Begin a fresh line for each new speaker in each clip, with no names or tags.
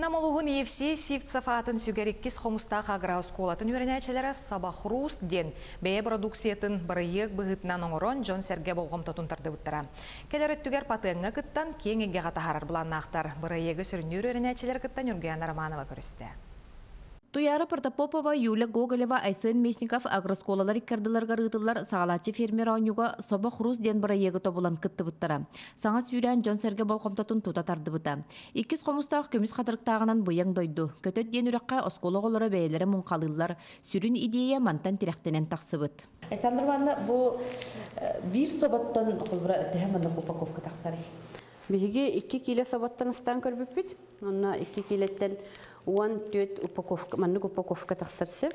Намолуғын EFC Сивтсов атын сүгеріккіз қомыстақ аграусколатын үйренәчелері сабахрус ден бәе продукциятын бірайық бұғытынан оңырон Джон Серге болғым тұтынтарды бұттыра. Келер өттігер патыңға күттан кең еге қатахарар бұланнақтар. Бірайығы сүрінер үйренәчелер күттан Юргияна Романова көрісті.
Туяра Протопопова, Юля Гоголева, Айсын Местников агросколалар иккардыларга рытылар сағалачы фермер ауынюга соба хрус ден бірайығы тобулан кытты бұттара. Саңа сүйрен Джон Серге болқомтатын тута тарды бұта. Иккіз қомыстақ көміз қатырықтағынан бұяң дойду. Көтөт ден үраққа оскологолары бәйелері мұнқалылар. Сүрін идея мантан тиректенен тақсы бұд.
Александр Ивановна, бұл бір собаттан қолбыра өттіғемінді упаковка тақсары.
Биһиги 2 кило собаттаныстан көрбүппүт. Онна 2 килоттен 10 упаковка, маннык упаковка тахсарсы.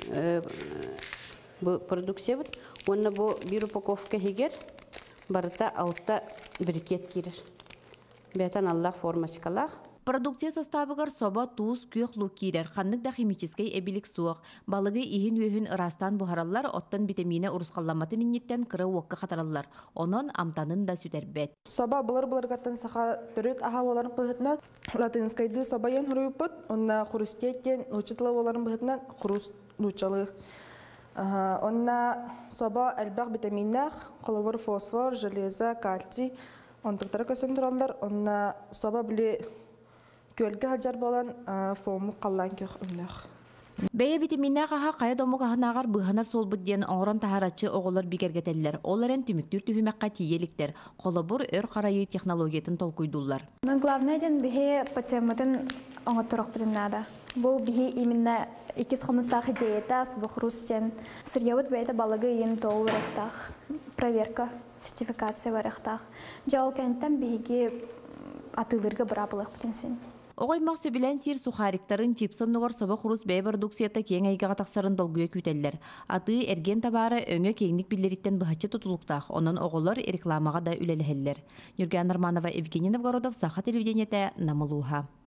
Бу продукция бут. Онна бу бир упаковка хигер барыта 6 брикет кирер. Бетан Аллах формачкалах.
Продукция составыгар соба туз күйөх лукирер, ханнык да химический эбилик суық. Балығы ихин өйін ырастан бұхаралар, оттан витамина урускалламатын иннеттен кыры уаққа қатаралар. Онон амтанын да сүтербет.
Соба бұлар гаттан саха түрет аха оларын бұғытынан латынскайды собайын хұрыйпыт, онна хұрыстеттен учытлы оларын бұғытынан хұрыс нучалы. Онна соба әлбәқ витаминнақ, қолывыр фосфор, железа, кальций, онтықтары көсін тұралдар, онна соба біле көлге хаджар болан фому қаллан көх үннәқ.
Бәйе витаминнақ аға қая домуқ ағынағар бұғанар сол бұдден оңыран тахаратчы оғылар бігергетелілер. Оларын түміктір түхімәққа тиеліктер. Қолыбыр өр қарайы технологиятын толкуйдулар.
Главное ден біге пациенттің оңаттырық бұдыннада. Бұл біге именно икіз қомыстағы диета, субықрустен. Сырьявыд бәйді балығы ен толу варықтақ. Проверка, сертификация варықтақ. Жауыл кәнттен біге атылырға бұрабылық бұтынсын.
Оғаймақ сөбілен сир сухариктарын чипсон нұғыр соба құрус бәй продукцията кең айгаға тақсарын долгуя күйтелдер. Аты әрген табары өңі кеңнік білдеріттен бұхатчы тұтылықтақ. Онын оғылар рекламаға да үлелі хеллер. Юргияна Романова, Евгений Новгородов, Саха телевидениеті, Намылуға.